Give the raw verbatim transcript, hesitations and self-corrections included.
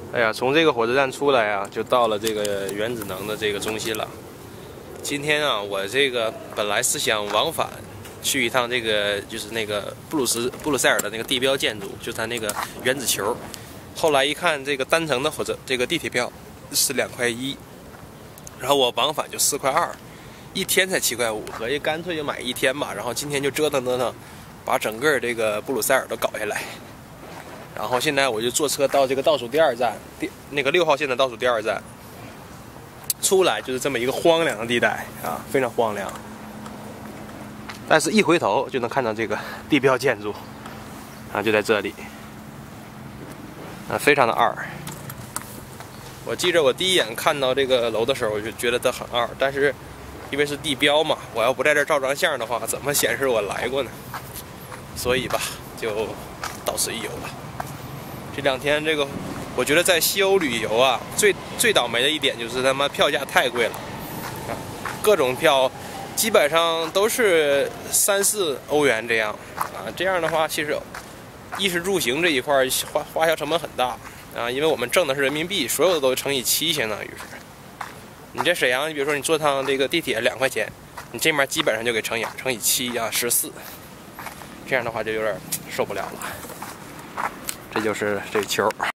哎呀，从这个火车站出来啊，就到了这个原子能的这个中心了。今天啊，我这个本来是想往返去一趟这个，就是那个布鲁斯布鲁塞尔的那个地标建筑，就它那个原子球。后来一看，这个单程的火车这个地铁票是两块一，然后我往返就四块二，一天才七块五，合计干脆就买一天吧。然后今天就折腾折腾，把整个这个布鲁塞尔都搞下来。然后现在我就坐车到这个倒数第二站，第那个六号线的倒数第二站，出来就是这么一个荒凉的地带啊，非常荒凉。但是一回头就能看到这个地标建筑，啊，就在这里，啊，非常的二。我记着我第一眼看到这个楼的时候，我就觉得它很二，但是因为是地标嘛，我要不在这儿照张相的话，怎么显示我来过呢？所以吧，就到此一游吧。这两天这个，我觉得在西欧旅游啊，最最倒霉的一点就是他妈票价太贵了，啊，各种票基本上都是三四欧元这样，啊，这样的话其实衣食住行这一块花花销成本很大啊，因为我们挣的是人民币，所有的都乘以七，相当于是。你在沈阳，比如说你坐趟这个地铁两块钱，你这面基本上就给乘以乘以七啊，十四，这样的话就有点受不了了。这就是这球。